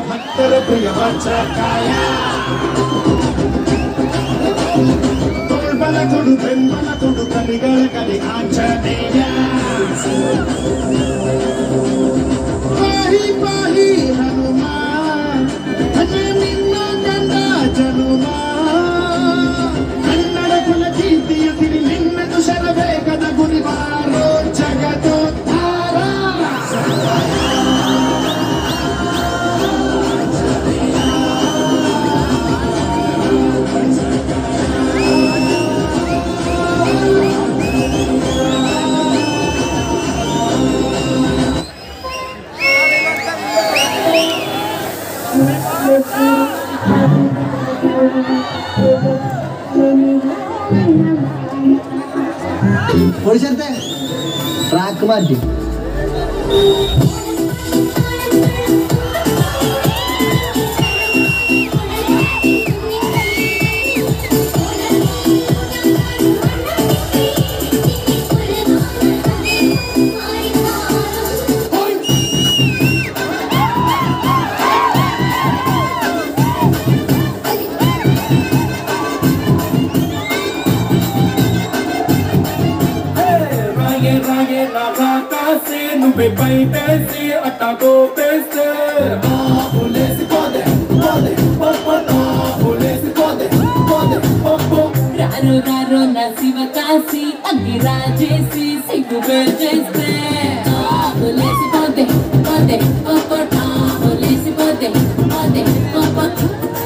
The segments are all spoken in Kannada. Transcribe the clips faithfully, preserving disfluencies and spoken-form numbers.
ಭಕ್ತರ ಪ್ರಿಯ ವಜ್ರಕಾಯ ತೋಳ್ಬಲ ಕೊಡು ಬೆಂಬಲ ಕೊಡು ಕಲಿಗಳ ಕಲಿ ಆಂಜನೇಯ ಪಾಹಿ ಪಾಹಿ ಹನುಮ ನಿನ್ನ ಕಂಡ ಜನುಮ ಕನ್ನಡ ಕುಲ ಕೀರ್ತಿಯ ತಿರಿ ನಿನ್ನದು ಶರಬೇಕದ ಗುರಿವಾರೋ ಜಗದೋದ್ಧಾರ ಹೊಡಿಸಂತೆ ಟ್ರಾಕ್ ಮಾಡಿ Nube pai pese atago pese no polisi pode pode pode no polisi pode pode pode raro raro nasiva kasi agira jesi sigu berjeste no polisi pode pode pode no polisi pode pode pode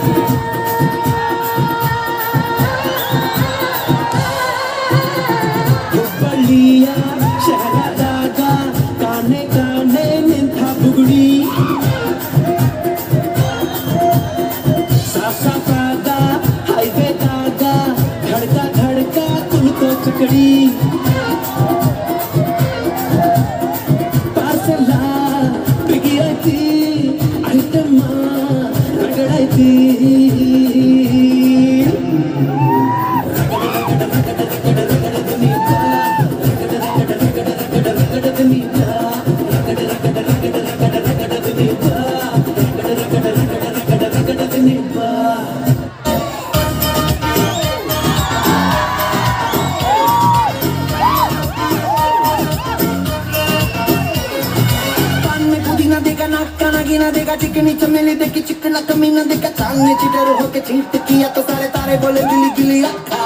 Baliya shahada काने काने निंथा बुगड़ी साफ साफ आगा हाईवे दागा धड़का धड़का तुल को चकड़ी पार्सला बिगी आई थी आइटम रगड़ाई थी गिना देगा चिकनी चमेली देखी चिकना कमीना देखा चांद ने चिटर होके चीट किया तो सारे तारे बोले गिली गिली अक्का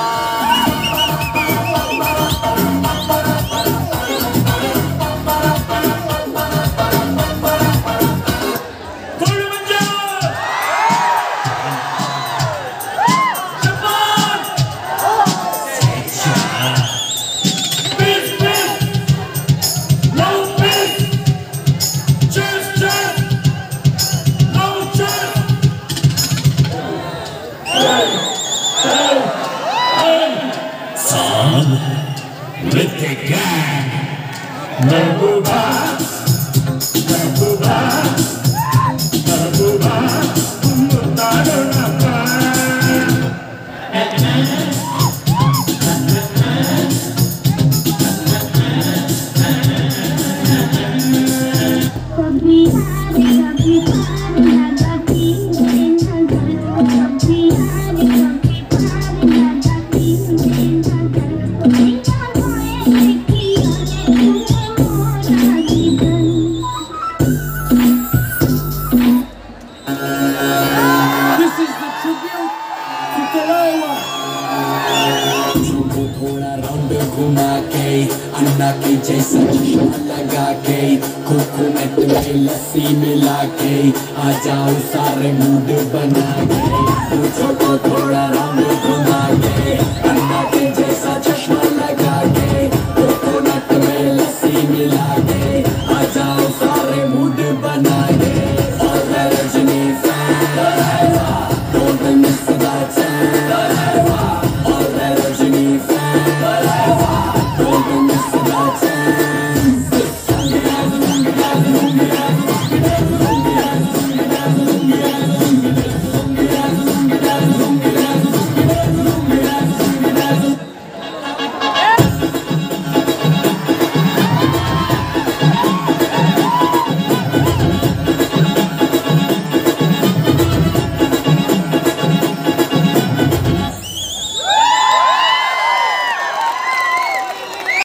with the gang. Nabuba, Nabuba, Nabuba, Mutado Napa. अन्ना के जैसा चश्मा लगा के कोकोनट में लस्सी मिला के आ जाओ सारे मूड बना के पूछो तो थोड़ा राउंड घुमा के अन्ना के जैसा चश्मा